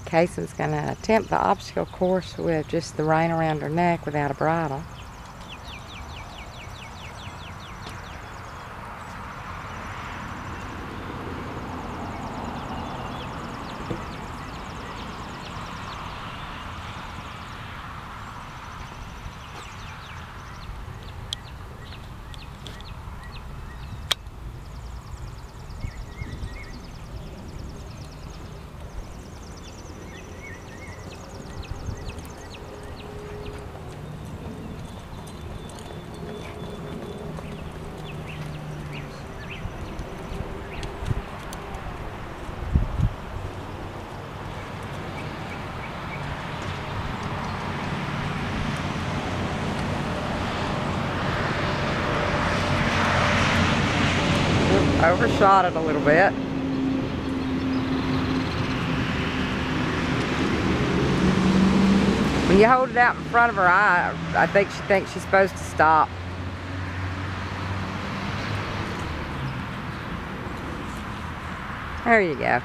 Kayson's going to attempt the obstacle course with just the rein around her neck without a bridle. Overshot it a little bit. When you hold it out in front of her eye, I think she thinks she's supposed to stop. There you go.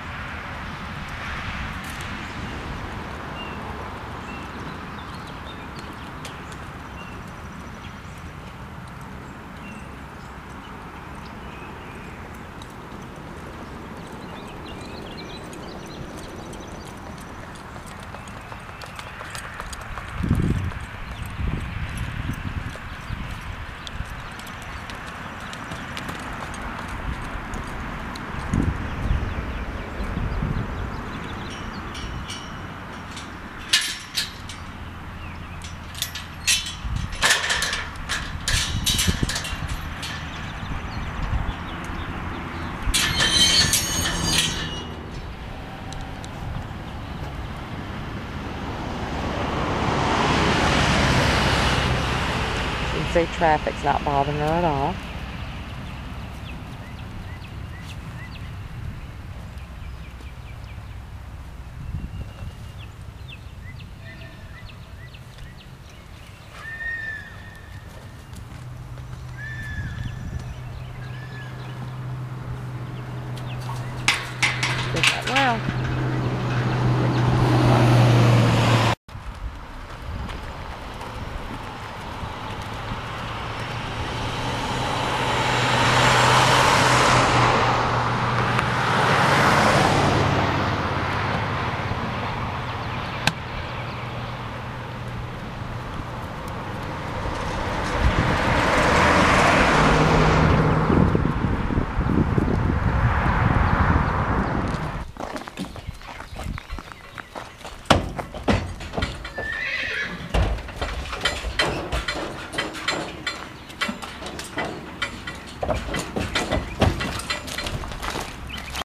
See, traffic's not bothering her at all. Did that well.